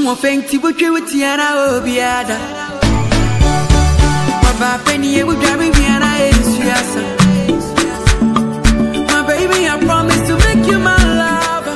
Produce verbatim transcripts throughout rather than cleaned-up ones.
more fancy, but you would see an hour biada. Papa Penny would drive me and I my baby, I promise to make you my lover.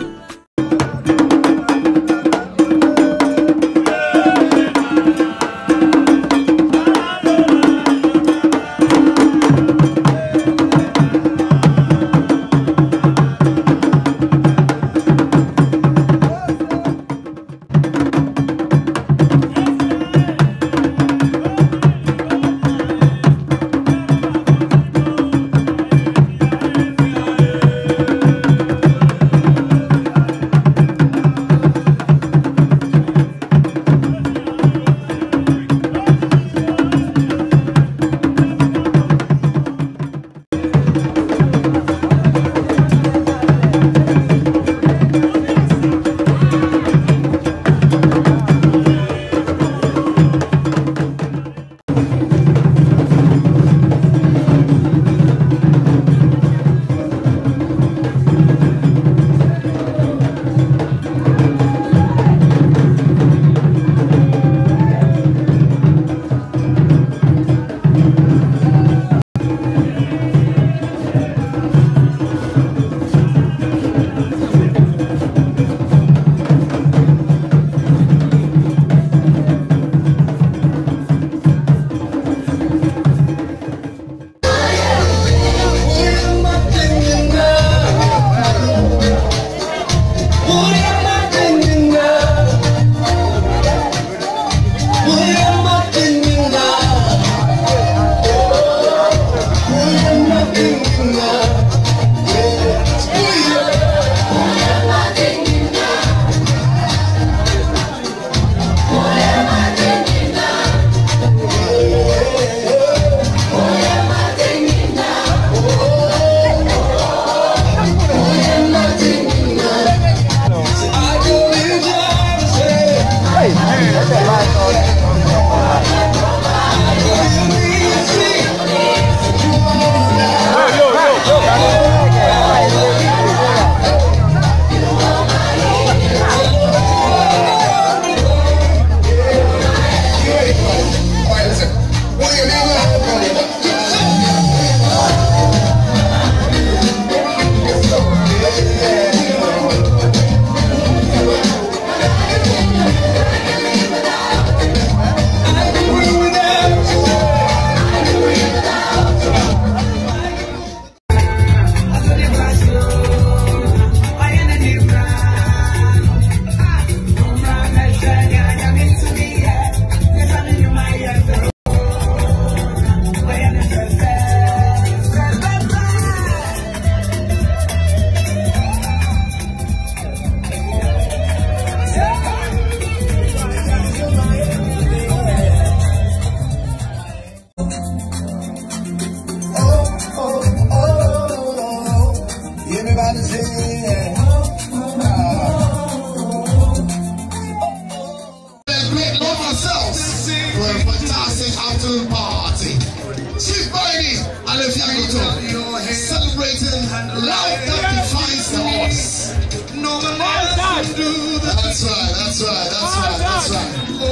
Celebrating life that defies the odds. No one else can do that. That's right, that's right, that's right, that's right.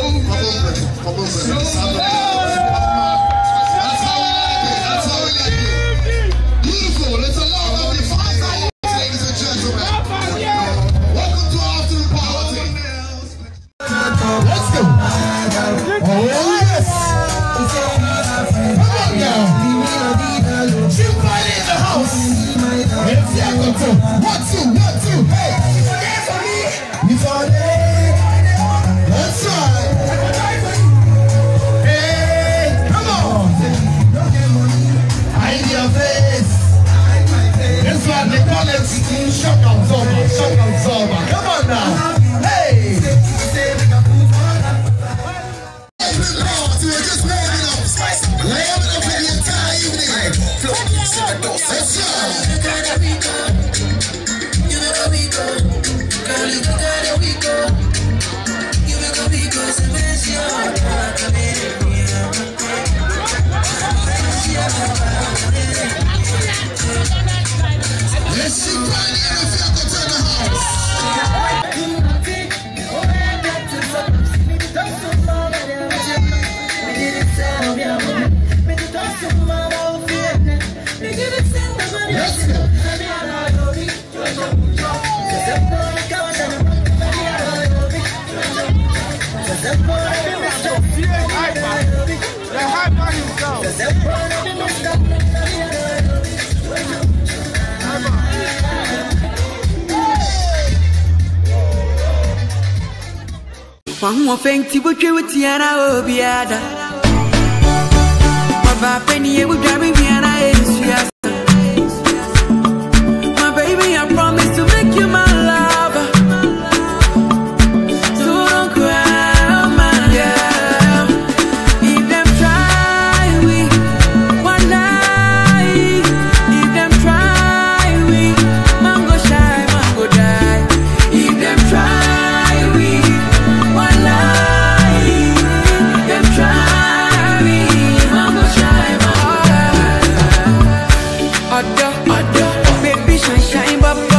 Pop open, pop open. That's how we like it, that's how we like it. Beautiful, it's a love that defies the odds, ladies and gentlemen. Welcome to our afternoon party. Let's go. Oh yes. Come on now. Children in the house. It's yeah, go to one, two, one, two. Hey, it's all day. That's right. Hey, come on. Hide your face. That's what they call it. Shock absorber. Shock absorber. Come on now. Hey. Just warming up. Laying up in the entire evening. Let's go. You know we go. One more thing to what you would Tiana Obiada. My penny would carry me and I is. My baby, I promise to make you my lover. So don't cry, my girl. If them try, we one night. If them try, we mango shy, mango die. If them try. Baby, shine, shine, but